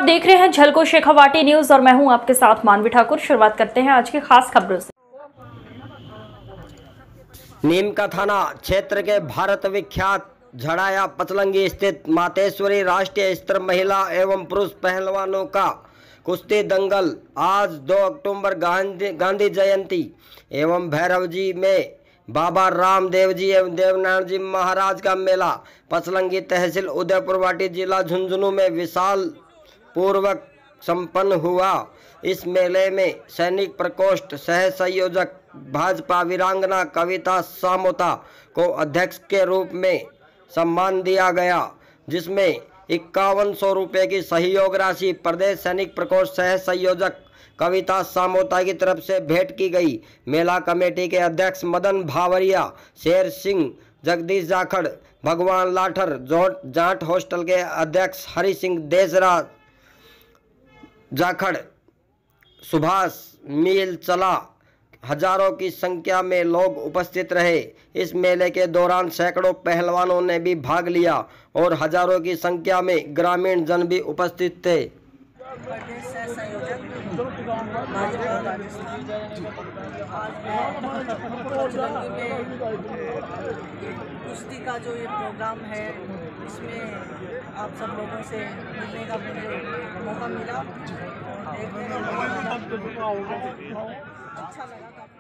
देख रहे हैं झलको शेखावाटी न्यूज और मैं हूं आपके साथ मानवी ठाकुर। शुरुआत करते हैं आज की खास खबरों से। नीम का थाना क्षेत्र के भारत विख्यात झड़ाया पचलंगी स्थित मातेश्वरी राष्ट्रीय स्तर महिला एवं पुरुष पहलवानों का कुश्ती दंगल आज 2 अक्टूबर गांधी जयंती एवं भैरव जी में बाबा रामदेव जी एवं देवनारायण जी महाराज का मेला पचलंगी तहसील उदयपुर वाटी जिला झुंझुनू में विशाल पूर्वक संपन्न हुआ। इस मेले में सैनिक प्रकोष्ठ सह संयोजक भाजपा वीरांगना कविता सामोता को अध्यक्ष के रूप में सम्मान दिया गया, जिसमें 5100 रुपये की सहयोग राशि प्रदेश सैनिक प्रकोष्ठ सह संयोजक कविता सामोता की तरफ से भेंट की गई। मेला कमेटी के अध्यक्ष मदन भावरिया, शेर सिंह, जगदीश जाखड़, भगवान लाठर, जाट हॉस्टल के अध्यक्ष हरि सिंह देसरा जाखड़, सुभाष मील चला, हजारों की संख्या में लोग उपस्थित रहे। इस मेले के दौरान सैकड़ों पहलवानों ने भी भाग लिया और हजारों की संख्या में ग्रामीण जन भी उपस्थित थे। कुश्ती का जो ये प्रोग्राम है, इसमें आप सब लोगों से मिलने का मुझे मौका मिला। अच्छा लगा।